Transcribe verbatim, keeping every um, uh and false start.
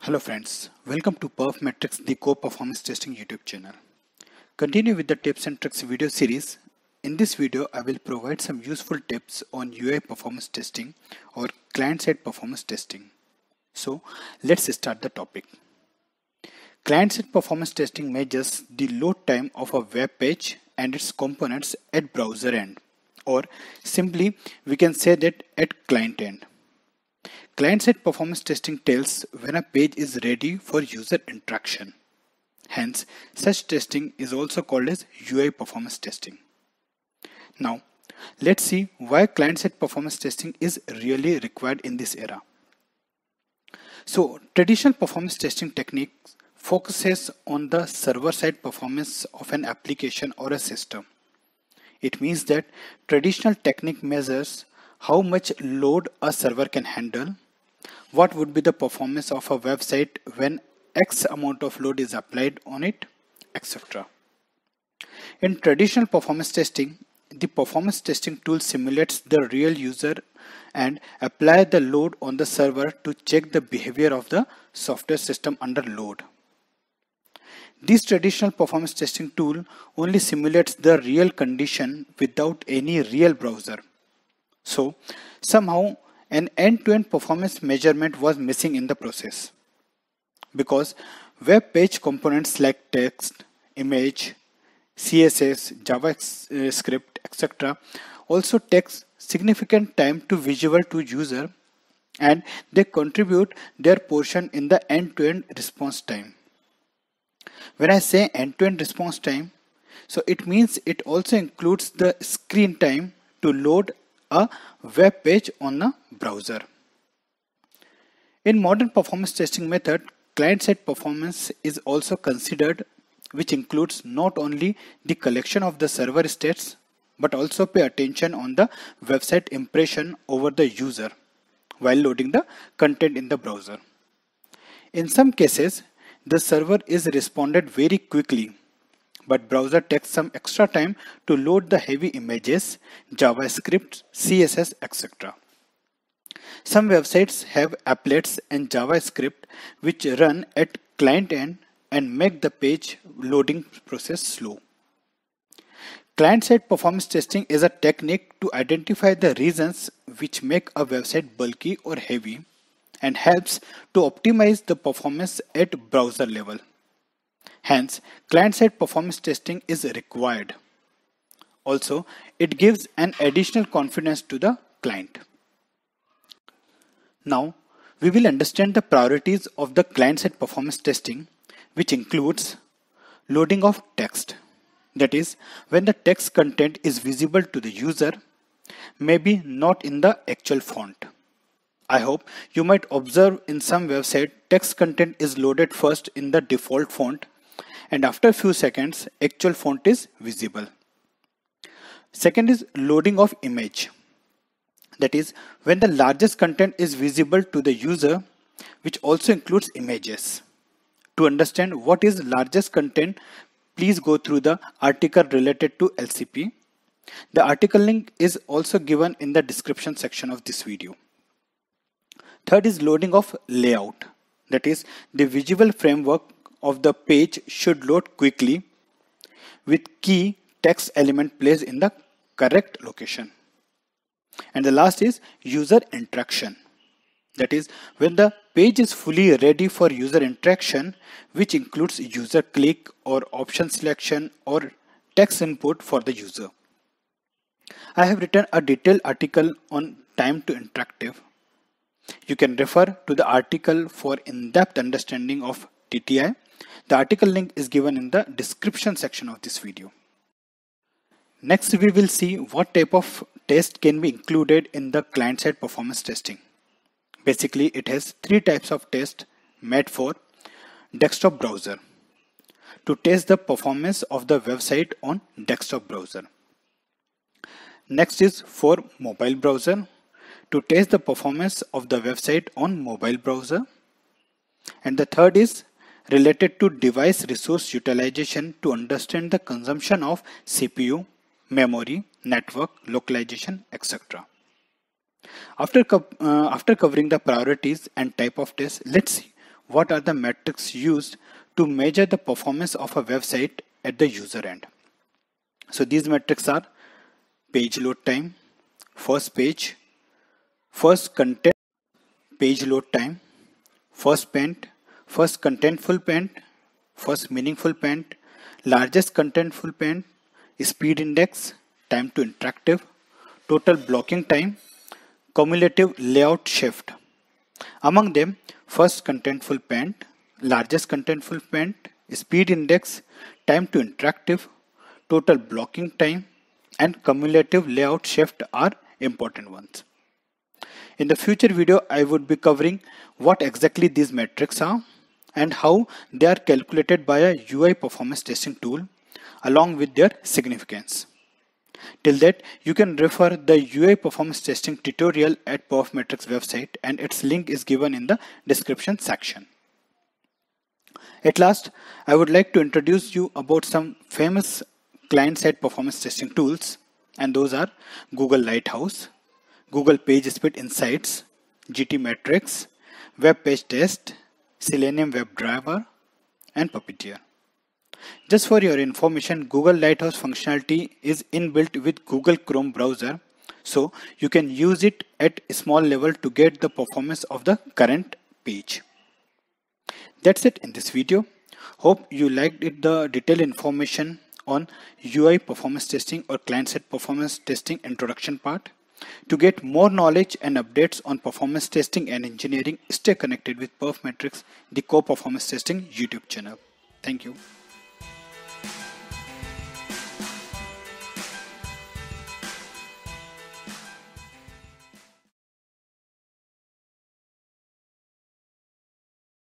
Hello friends, welcome to PerfMetrics, the core performance testing YouTube channel. Continue with the tips and tricks video series. In this video, I will provide some useful tips on U I performance testing or client-side performance testing. So let's start the topic. Client-side performance testing measures the load time of a web page and its components at browser end, or simply we can say that at client end. Client-side performance testing tells when a page is ready for user interaction. Hence, such testing is also called as U I performance testing. Now, let's see why client-side performance testing is really required in this era. So, traditional performance testing techniques focuses on the server-side performance of an application or a system. It means that traditional technique measures how much load a server can handle, what would be the performance of a website when X amount of load is applied on it, et cetera. In traditional performance testing, the performance testing tool simulates the real user and apply the load on the server to check the behavior of the software system under load. This traditional performance testing tool only simulates the real condition without any real browser. So, somehow an end-to-end performance measurement was missing in the process. Because web page components like text, image, C S S, JavaScript, et cetera also takes significant time to visual to user, and they contribute their portion in the end-to-end response time. When I say end-to-end response time, so it means it also includes the screen time to load a web page on a browser. In modern performance testing method, client-side performance is also considered, which includes not only the collection of the server states, but also pay attention on the website impression over the user while loading the content in the browser. In some cases, the server is responded very quickly, but browser takes some extra time to load the heavy images, JavaScript, C S S, et cetera. Some websites have applets and JavaScript which run at client end and make the page loading process slow. Client-side performance testing is a technique to identify the reasons which make a website bulky or heavy and helps to optimize the performance at browser level. Hence, client-side performance testing is required. Also, it gives an additional confidence to the client. Now, we will understand the priorities of the client-side performance testing, which includes loading of text. That is, when the text content is visible to the user, maybe not in the actual font. I hope you might observe in some website text content is loaded first in the default font, and after a few seconds, actual font is visible. Second is loading of image. That is, when the largest content is visible to the user, which also includes images. To understand what is largest content, please go through the article related to L C P. The article link is also given in the description section of this video. Third is loading of layout. That is, the visual framework of the page should load quickly with key text element placed in the correct location. And the last is user interaction. That is, when the page is fully ready for user interaction, which includes user click or option selection or text input for the user. I have written a detailed article on time to interactive. You can refer to the article for in-depth understanding of T T I. The article link is given in the description section of this video. Next, we will see what type of test can be included in the client-side performance testing. Basically, it has three types of tests made for desktop browser to test the performance of the website on desktop browser. Next is for mobile browser to test the performance of the website on mobile browser. And the third is related to device resource utilization to understand the consumption of C P U, memory, network, localization, et cetera. After, co uh, after covering the priorities and type of tests, let's see what are the metrics used to measure the performance of a website at the user end. So these metrics are page load time, first page, first content page load time, first paint, first contentful paint, first meaningful paint, largest contentful paint, speed index, time to interactive, total blocking time, cumulative layout shift. Among them, first contentful paint, largest contentful paint, speed index, time to interactive, total blocking time, and cumulative layout shift are important ones. In the future video, I would be covering what exactly these metrics are and how they are calculated by a U I performance testing tool along with their significance. Till that, you can refer the U I performance testing tutorial at PerfMetrics website, and its link is given in the description section. At last, I would like to introduce you about some famous client-side performance testing tools, and those are Google Lighthouse, Google PageSpeed Insights, G T Metrics, Web Page Test, Selenium WebDriver, and Puppeteer. Just for your information, Google Lighthouse functionality is inbuilt with Google Chrome browser, so you can use it at a small level to get the performance of the current page. That's it in this video. Hope you liked it, the detailed information on U I performance testing or client-side performance testing introduction part. To get more knowledge and updates on performance testing and engineering, stay connected with PerfMetrics, the core performance testing YouTube channel. Thank you.